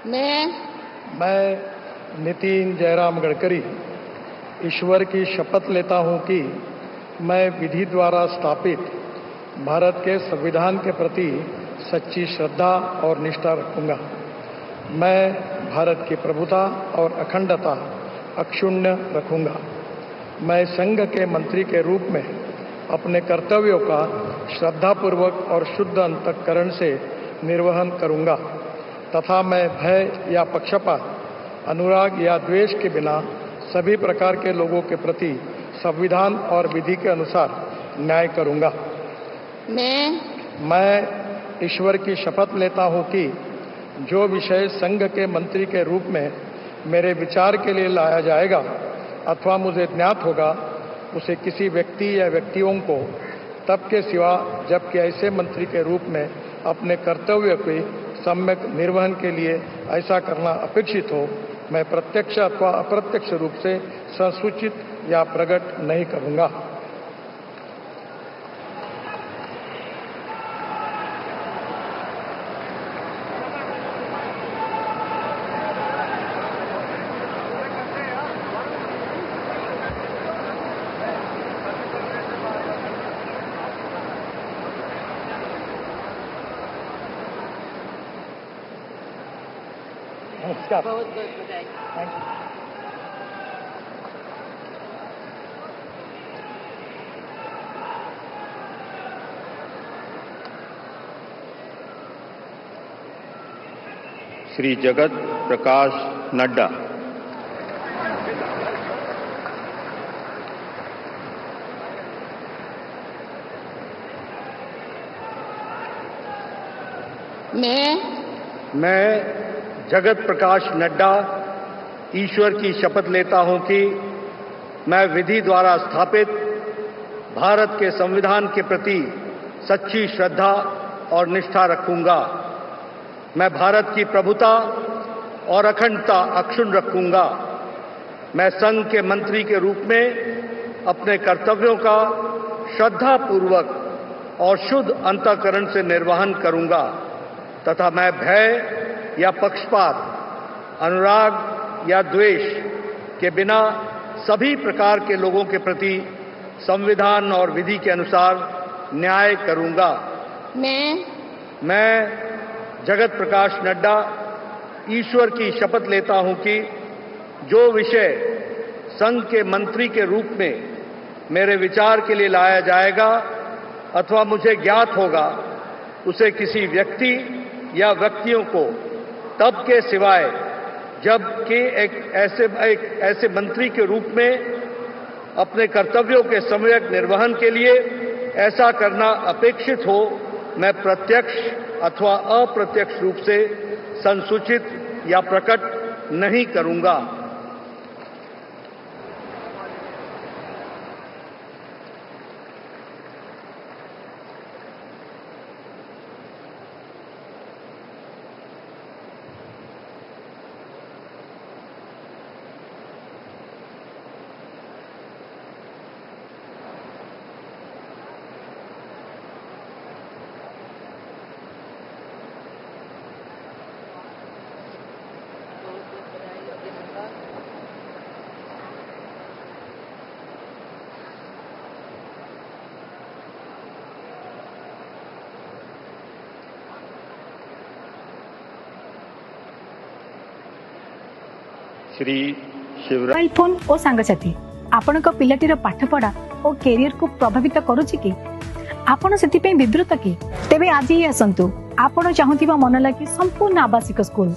मैं नितिन जयराम गडकरी ईश्वर की शपथ लेता हूं कि मैं विधि द्वारा स्थापित भारत के संविधान के प्रति सच्ची श्रद्धा और निष्ठा रखूंगा। मैं भारत की प्रभुता और अखंडता अक्षुण्ण रखूंगा। मैं संघ के मंत्री के रूप में अपने कर्तव्यों का श्रद्धापूर्वक और शुद्ध अंतःकरण से निर्वहन करूंगा तथा मैं भय या पक्षपात, अनुराग या द्वेष के बिना सभी प्रकार के लोगों के प्रति संविधान और विधि के अनुसार न्याय करूंगा। मैं ईश्वर की शपथ लेता हूं कि जो विषय संघ के मंत्री के रूप में मेरे विचार के लिए लाया जाएगा अथवा मुझे ज्ञात होगा, उसे किसी व्यक्ति या व्यक्तियों को तब के सिवा जबकि ऐसे मंत्री के रूप में अपने कर्तव्य के सम्यक निर्वहन के लिए ऐसा करना अपेक्षित हो, मैं प्रत्यक्ष अथवा अप्रत्यक्ष रूप से संसूचित या प्रकट नहीं करूंगा। नमस्कार। बहुत बहुत बधाई। Thank you. श्री जगत प्रकाश नड्डा। मैं जगत प्रकाश नड्डा ईश्वर की शपथ लेता हूं कि मैं विधि द्वारा स्थापित भारत के संविधान के प्रति सच्ची श्रद्धा और निष्ठा रखूंगा। मैं भारत की प्रभुता और अखंडता अक्षुण्ण रखूंगा। मैं संघ के मंत्री के रूप में अपने कर्तव्यों का श्रद्धापूर्वक और शुद्ध अंतःकरण से निर्वहन करूंगा तथा मैं भय या पक्षपात, अनुराग या द्वेष के बिना सभी प्रकार के लोगों के प्रति संविधान और विधि के अनुसार न्याय करूंगा। मैं जगत प्रकाश नड्डा ईश्वर की शपथ लेता हूं कि जो विषय संघ के मंत्री के रूप में मेरे विचार के लिए लाया जाएगा अथवा मुझे ज्ञात होगा, उसे किसी व्यक्ति या व्यक्तियों को तब के सिवाय जबकि एक ऐसे मंत्री के रूप में अपने कर्तव्यों के सम्यक निर्वहन के लिए ऐसा करना अपेक्षित हो, मैं प्रत्यक्ष अथवा अप्रत्यक्ष रूप से संसूचित या प्रकट नहीं करूंगा। श्री शिवराज। मोबाइल फोन और सांगसाथी आपण पिलाटीर पाठपढ़ा और कैरियर को प्रभावित करुच्ची कि आपण से विवृत कि तेबे आज ही आसतु आपण चाहूथिबा मन लगी संपूर्ण आवासिक स्कूल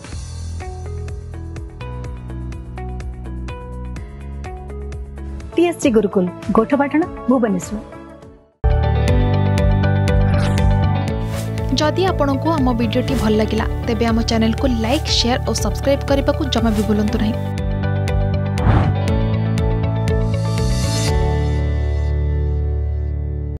TSG गुरुकुल गोठपाटण भुवनेश्वर। जदि आपंक आम भिडी भल लगा तेब आम चैनल को लाइक शेयर और सब्सक्राइब करने को जमा भी भूलु नहीं।